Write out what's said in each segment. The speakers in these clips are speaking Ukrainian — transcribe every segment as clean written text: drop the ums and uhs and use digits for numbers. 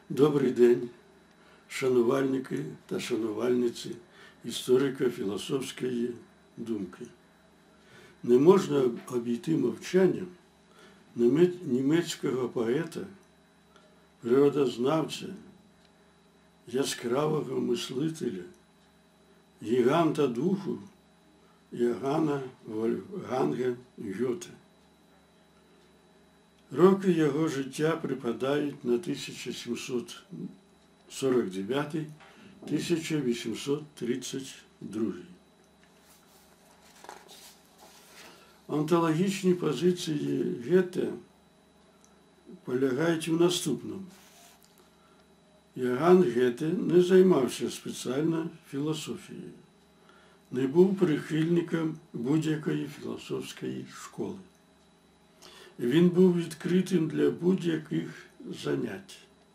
Добрий день, шанувальники та шанувальниці історико-філософської думки. Не можна обійти мовчанням німецького поета, природознавця, яскравого мислителя, гіганта духу Йоганна Вольфганга Гьоте. Роки його життя припадають на 1749-1832. Онтологічні позиції Гете полягають в наступному. Йоганн Гете не займався спеціально філософією, не був прихильником будь-якої філософської школи. Він був відкритим для будь-яких занять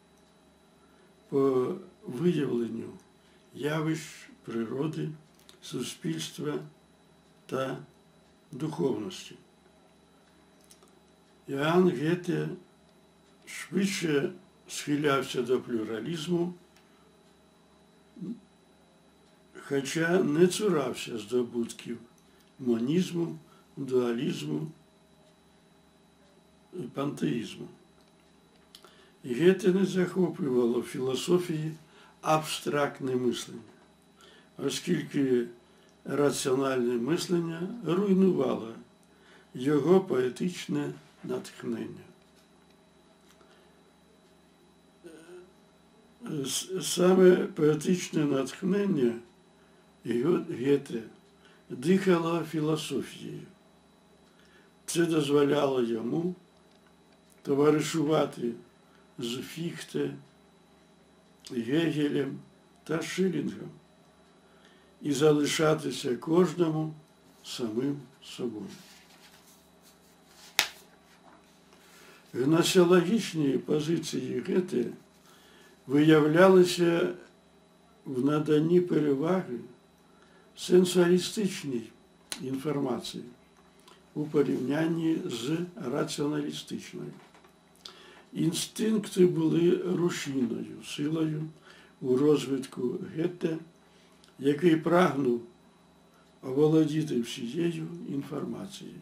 по виявленню явищ природи, суспільства та духовності. Йоганн Гете швидше схилявся до плюралізму, хоча не цурався здобутків монізму, дуалізму, пантеїзму. Гете не захоплювало в філософії абстрактне мислення, оскільки раціональне мислення руйнувало його поетичне натхнення. Саме поетичне натхнення Гете дихало філософією. Це дозволяло йому товаришувати з Фіхте, Гегелем та Шиллінгом і залишатися кожному самим собою. Гносеологічні позиції Гете виявлялися в наданні переваги сенсуалістичній інформації у порівнянні з раціоналістичною. Інстинкти були рушійною силою у розвитку Гете, який прагнув оволодіти всією інформацією.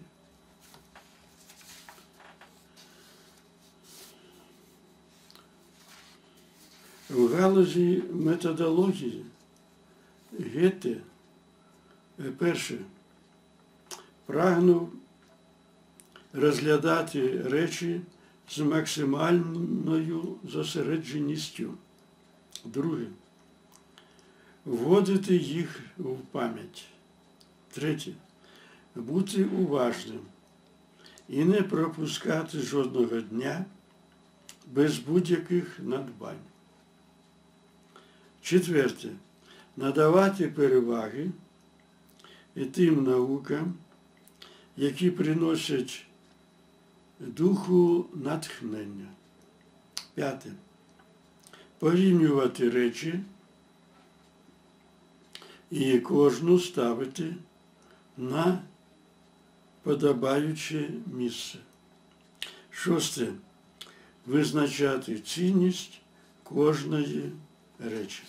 В галузі методології Гете перше прагнув розглядати речі з максимальною зосередженістю. Друге вводити їх в пам'ять. Третє бути уважним і не пропускати жодного дня без будь-яких надбань. Четверте надавати переваги тим наукам, які приносять духу натхнення. П'яте порівнювати речі і кожну ставити на подобаюче місце. Шосте визначати цінність кожної речі.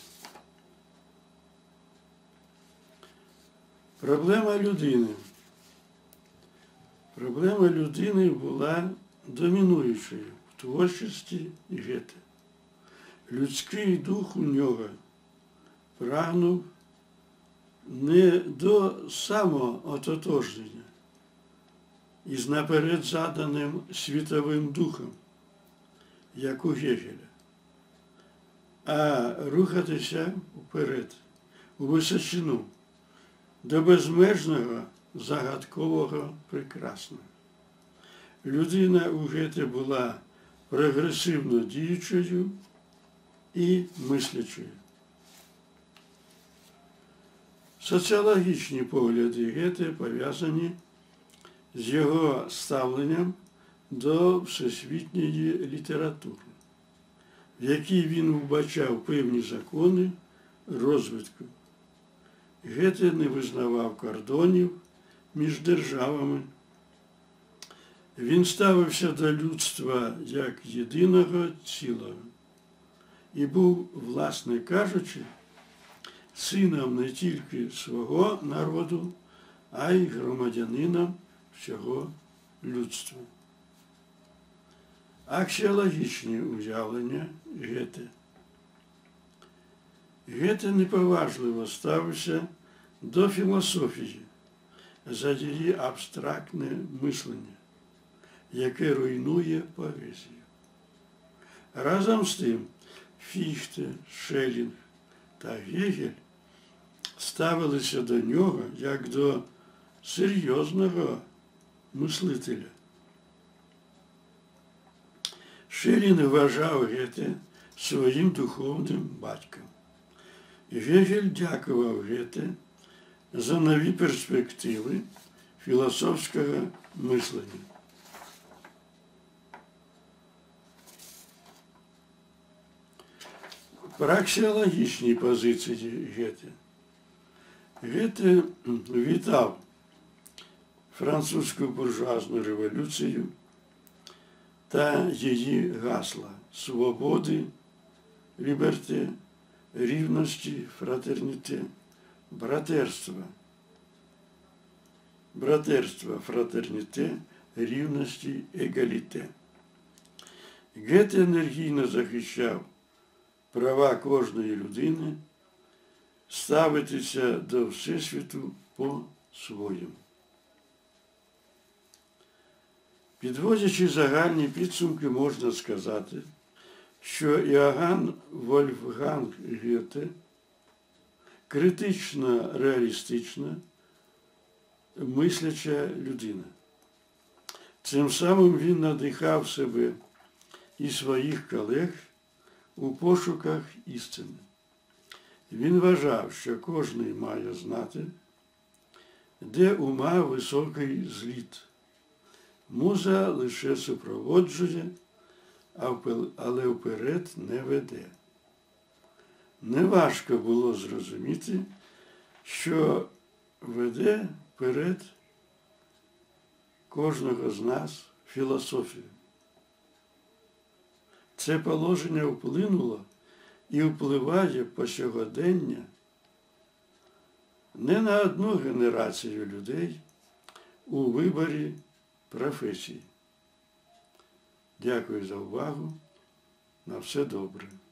Проблема людини була домінуючою в творчості Гете. Людський дух у нього прагнув не до самоототожнення із наперед заданим світовим духом, як у Гегеля, а рухатися вперед, у височину, до безмежного, загадкового, прекрасного. Людина у Гете була прогресивно діючою і мислячою. Соціологічні погляди Гете пов'язані з його ставленням до всесвітньої літератури, в якій він вбачав певні закони розвитку. Гете не визнавав кордонів між державами. Він ставився до людства як єдиного цілого. і був, власне кажучи, сином не тільки свого народу, а й громадянином всього людства. Аксіологічні уявлення Гете. Гете неповажливо ставився до філософії за її абстрактне мислення, яке руйнує поезію. Разом з тим Фіхте, Шеллінг та Гегель ставилися до нього як до серйозного мислителя. Шеллінг вважав Гете своїм духовним батьком. Гегель дякував Гете за нові перспективи філософського мислення. Праксіологічні позиції Гете. Гете вітав французьку буржуазну революцію та її гасла свободи, ліберте, рівності, фратерніте, братерства, фратерніте, рівності, егаліте. Гете енергійно захищав права кожної людини ставитися до Всесвіту по-своєму. Підводячи загальні підсумки, можна сказати, що Іоганн Вольфганг Гете критично реалістична, мисляча людина. Цим самим він надихав себе і своїх колег у пошуках істини. Він вважав, що кожен має знати, де ума високий зліт. Муза лише супроводжує, але вперед не веде. Неважко було зрозуміти, що веде вперед кожного з нас філософію. Це положення вплинуло і впливає по сьогодення не на одну генерацію людей у виборі професії. Дякую за увагу. На все добре.